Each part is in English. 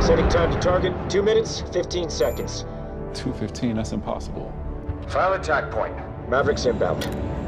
Setting time to target, 2 minutes, 15 seconds. 2:15, that's impossible. File attack point. Mavericks inbound.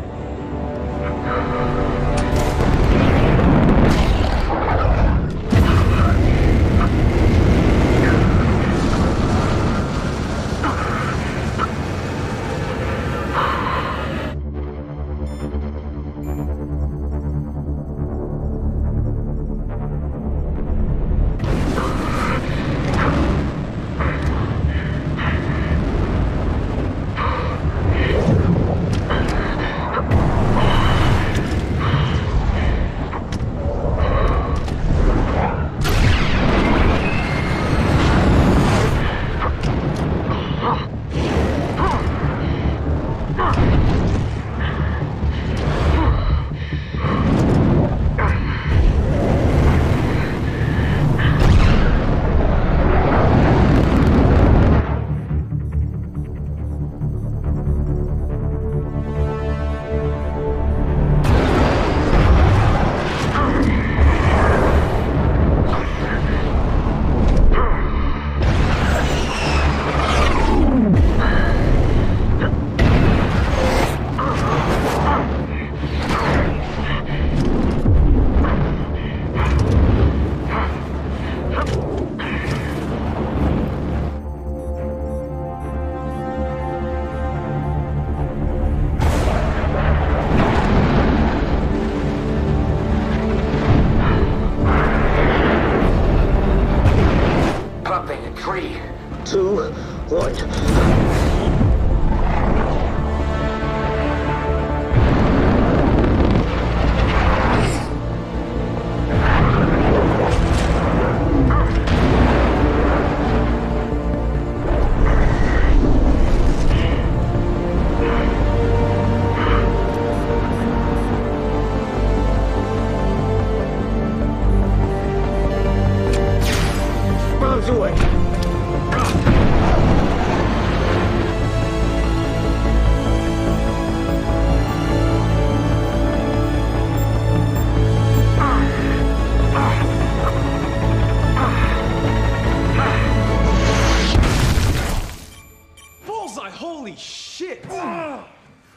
Three, two, one. Bombs away. Bullseye, holy shit! Yes.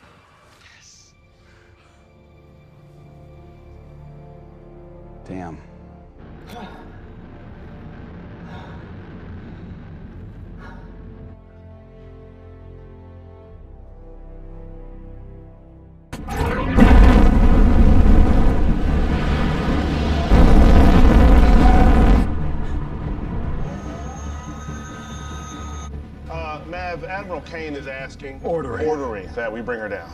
Damn. Mav, Admiral Kane is asking... Ordering. that we bring her down.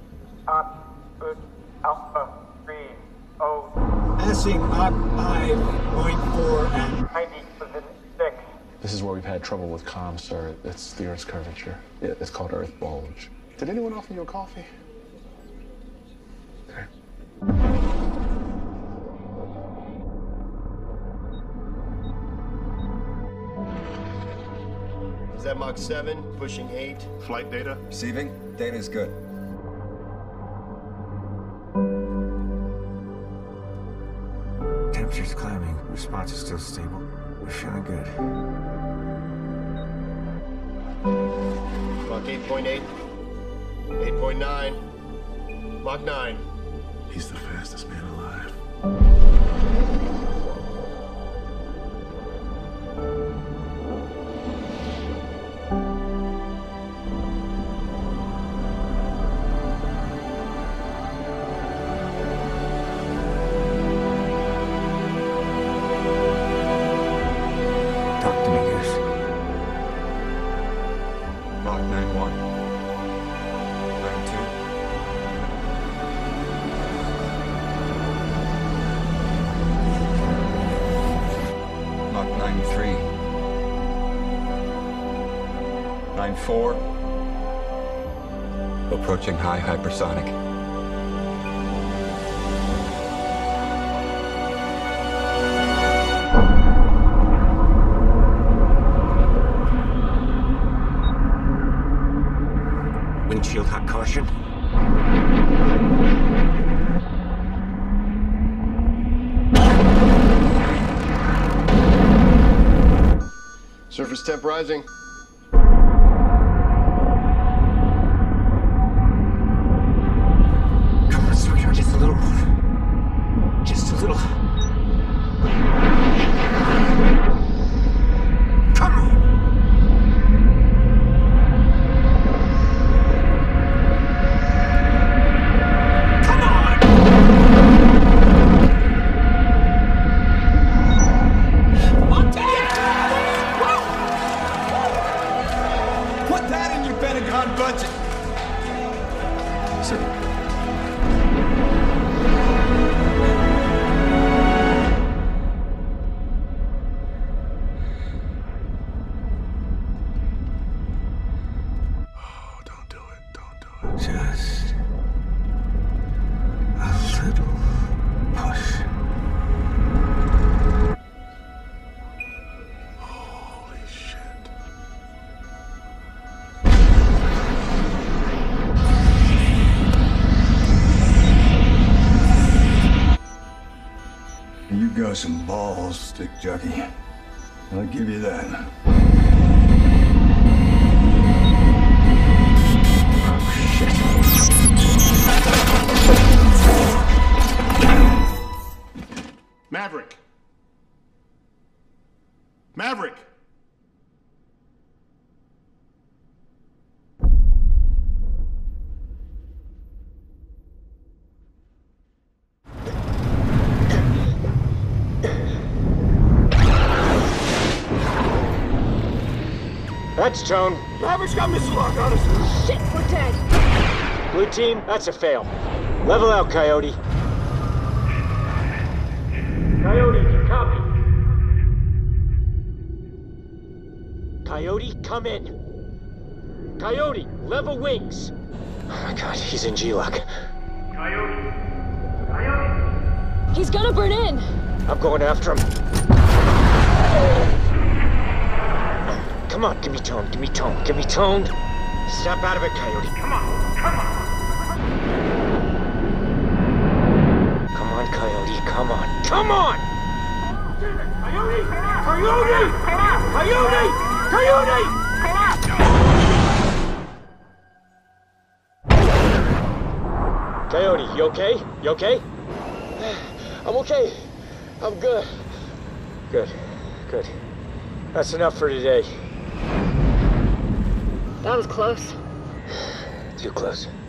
Alpha 3, O, Passing Mach 5.4 and 90 position 6. This is where we've had trouble with comms, sir. It's the Earth's curvature. It's called Earth bulge. Did anyone offer you a coffee? Okay. Is that Mach 7, pushing 8? Flight data? Receiving. Data is good. temperature's climbing. Response is still stable. We're feeling good. Mach 8.8, 8.9, Mach 9. He's the fastest man alive. Talk to me, Goose. Mach 9.1. 9.2. Mach 9.3. 9.4. Approaching high hypersonic. Windshield hot caution. Surface temp rising. Come on, sweetheart, just a little more. Just a little. Come on! Come on! Put that in your Pentagon budget. Sir. Oh, don't do it. Don't do it. Just a little push. Holy shit. You got some balls, stick jockey. I'll give you that. Maverick! Maverick! That's Tone. Maverick's got missile lock on us! Shit, we're dead. Blue team, that's a fail. Level out, Coyote. Coyote, copy. Coyote, come in. Coyote, level wings. Oh my god, he's in G-Lock. Coyote! Coyote! He's gonna burn in. I'm going after him. Come on, give me Tone, give me Tone, give me Tone. Snap out of it, Coyote. Come on! Come on! Come on, Coyote, come on. Come on! Coyote! Coyote! Coyote! Coyote! Coyote, you okay? You okay? I'm okay. I'm good. Good. Good. That's enough for today. That was close. Too close.